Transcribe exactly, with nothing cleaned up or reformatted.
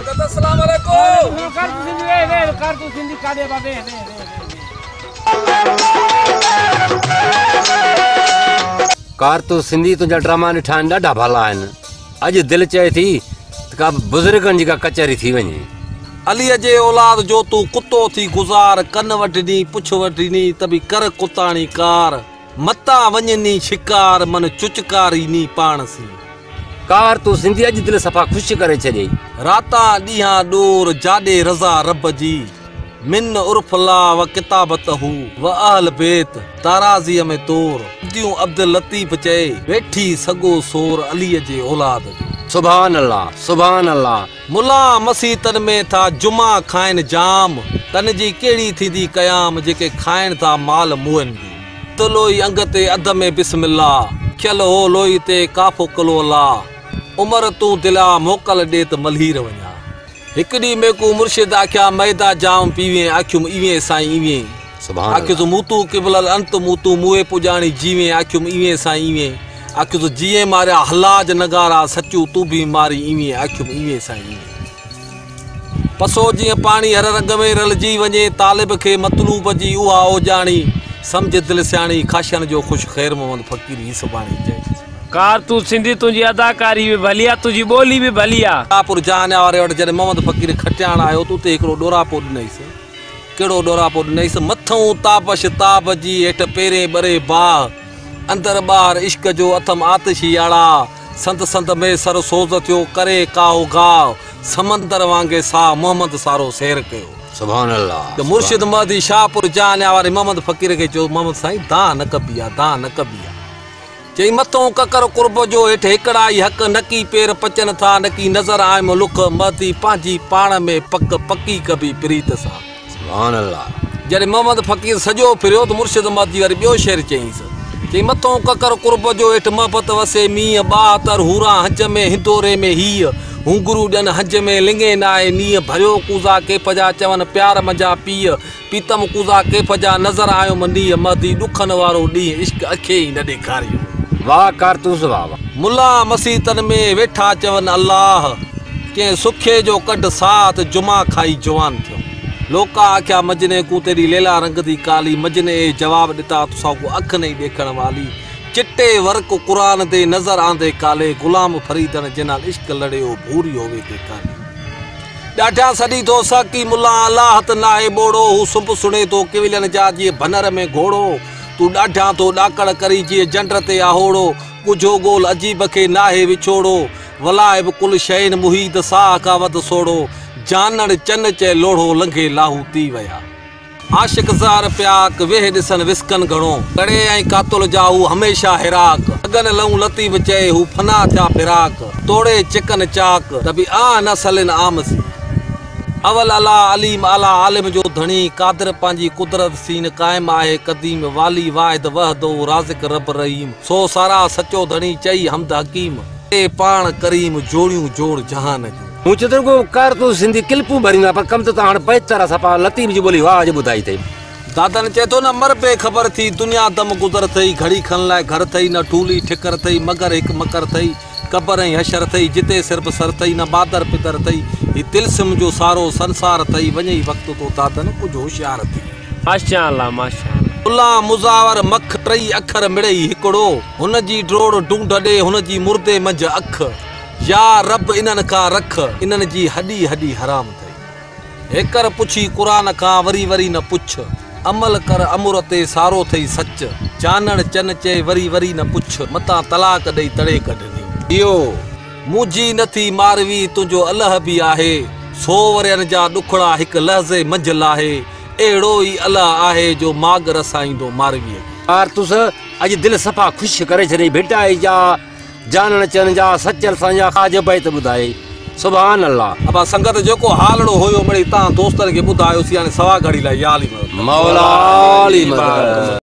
संगत अस्सलाम वालेकुम। कर तू सिंधी वे वे कर तू सिंधी कादे बाबे वे कार तू सिंधी तुझा ड्रामा निठान ॾाढा भला आहिनि। अॼु दिलि चए थी त का बुज़ुर्गनि जी का कचहरी थी वञे। अलीअ जे औलाद जो तू कुत्तो थी गुज़ार, कन वठनी पुछ वठनी तभी कर कुताणी कार, मता वञनी शिकार मन चुचकारीनी पाण सी। कार तू सिंधी अॼु दिलि सफ़ा ख़ुशि करे छॾियई। राता ॾींहां ॾोर जाॾे रज़ा रब जी, मिन उर्फला व किताबत हू व अहल बेत ताराज़ीअ में तोर। दियूं अब्दुल लतीफ़ चए वेठी सॻो सोर अलीअ जे औलाद जो। सुभान अल्लाह सुभान अल्लाह। मुला मसीतन में था जुमा खाइनि जाम, तन जी कहिड़ी थींदी क़याम जेके खाइनि था माल मुअनि। तो लोई अंग ते अध में बिस्मिल्ला, खियल हो लोई ते काफ़ो कलो अल्लाह, उमर तूं दिला मोकल ॾे त मल्हीर वञा। हिकु ॾींहुं मेकू मुर्शिद आख्या मैदा जाम पीवे, आख्युम इवें साईं इवें। सुभान आख्युसि मूतू किबलल अंत मूतू मुए पुॼाणी जीवे, आख्युम इवें साईं इवें। आख्युसि जीअं मारिया हलाज नगारा सचू तू भी मारी इवें, आख्युम इवें साईं इवें। पसो जीअं पाणी हर रंग में रलजी वञे, तालिब खे मतलूब जी उहा ओजाणी, समझ दिलि सियाणी खाशन जो ख़ुशि ख़ैर मोहम्मद फ़कीर ही सुभाणी चए। कार तू सिंधी तुझी अदाकारी भी भलिया, तुझी बोली भी भलिया। शाहपुर जहान वारे वटि जॾहिं मोहम्मद फ़कीर खटियाण आयो तू ते हिकिड़ो ॾोरापो ॾिनईसि। कहिड़ो ॾोरापो ॾिनईसि? मथऊं तापश ताप जी हेठि पेरे ॿरे बाह, अंदर ॿाहिरि इश्क जो अथम आतिशी आड़ा, संत संत में सर सोज़ थियो करे काओ गाह, समंदर वांगे सा मोहम्मद सारो सैर कयो। सुभान अल्लाह। त मुर्शिद महदी शाहपुर जहान वारे मोहम्मद फ़कीर खे चयो मोहम्मद साईं दा न कबी आहे, दा न कबी आहे। चई मथों ककर कुर्ब जो हेठि हिकिड़ा ई हक़, नकी पेर पचनि था नकी नज़र आए मुलुख, महदी पंहिंजी पाण में पक पकी कबी प्रीत सां। सुभान अल्लाह। जॾहिं मोहम्मद फ़कीर सॼो फिरियो त मुर्शिद महदी वरी ॿियो शेर चयईंसि। चई मथों ककर कुर्ब जो हेठि मोहबत वसे मींहं, ॿाहतरि हूरा हंज में हिंदोरे में हीअ, हुंगरू ॾियनि हंज में लिंगे नाहे नीअ, भरियो कूज़ा केफ़ जा चवनि प्यार मंझा पीउ, पीतम कूज़ा केफ़ जा नज़र आयो मनीअ, महदी ॾुखनि वारो ॾींहुं इश्क अखे ई न ॾेखारियो। वाह कारतूस वाह वाह। मुला मसीतन में वेठा चवनि अल्लाह, कंहिं सुखे जो कढ साथ जुमा खाई जवान थियो। लोका आख्या मजने को तेरी लेला रंग दी काली, मजने जवाब ॾिता तुसां को अख नहीं ॾेखण वाली, चिट्टे वर्क कुरान दे नज़र आंदे काले, गुलाम फरीदन जिना इश्क लड़ियो भूरी होवे ते काली। ॾाढा सॾी तो साकी मुला अल्लाह त नाहे बोड़ो, हू सुब सुणे तो केविलन जा जीअं भनर में घोड़ो, तू ॾाढा तो ॾाकड़ करी जीअं जंड ते आहोड़ो, कुझो गोल अजीब खे नाहे विछोड़ो, वलाइब कुल शैन मुहीद साह का वध सोड़ो, जानण चन चए लोढ़ो लंघे लाहू थी विया। आशिक ज़ार प्याक वेह ॾिसन विस्कन घणो, कड़े ऐं कातुल जाहू हमेशा हिराक, अगन लऊं लतीफ़ चए हू फना थिया फिराक, तोड़े चिकन चाक तभी आ नसलिन आमसी। अवल अला अलीम अला आलिम जो धणी, कादिर पंहिंजी कुदरत सीन कायम आहे कदीम, वाली वाहिद वहदो राज़िक रब रहीम, सो सारा सचो धणी चई हमद हकीम, ए पाण करीम जोड़ियूं जोड़ जहान जूं। हूं चतुर को कार तू सिंधी क्लिपूं भरींदा पर कम त हाणे पहचान सफ़ा लतीफ़ जी बोली वाह अॼु ॿुधाई अथई। दादन चए थो न मर पे ख़बर थी दुनिया दम गुज़र थई, घड़ी खन लाइ घर थई न ठूली ठिकर थई, मगर हिकु मकर थई, कबर ऐं हशर थई, जिते सिर्फ़ सर थई न बादर पितर थई, ही तिलसिम जो सारो संसार थई, वञई वक़्तु तो दादन कुझु होशियार थी। माशाअल्लाह माशाअल्लाह। उल्ला मुज़ावर मख टई अखर मिड़ई हिकिड़ो, हुन जी ड्रोड़ ढूंढ ॾे हुन जी मुर्दे मंझि अख, या रब इन्हनि खां रख इन्हनि जी हॾी हॾी हराम थई। हेकर पुछी क़ुरान खां वरी वरी न पुछ, अमल कर अमुर ते सारो थई सच, जानण चन चए वरी वरी न पुछ, मतां तलाक ॾेई तड़े कढनी। इहो मुंहिंजी नथी मारवी तुंहिंजो अलाह बि आहे, सो वरियनि जा ॾुखड़ा हिकु लहज़े मंझि लाहे, अहिड़ो ई अलाह आहे जो माग रसाईंदो मारवीअ। कारतूस अॼु दिलि सफ़ा ख़ुशि करे छॾी, भेटाई जा जानण चन जा सचल सां खाज पई त ॿुधाई। सुभान अल्लाह। अब संगत जेको हालड़ो हुयो मिड़ई तव्हां दोस्तनि खे ॿुधायोसीं, हाणे सवा घड़ी लाइ याली मौला अली मदद।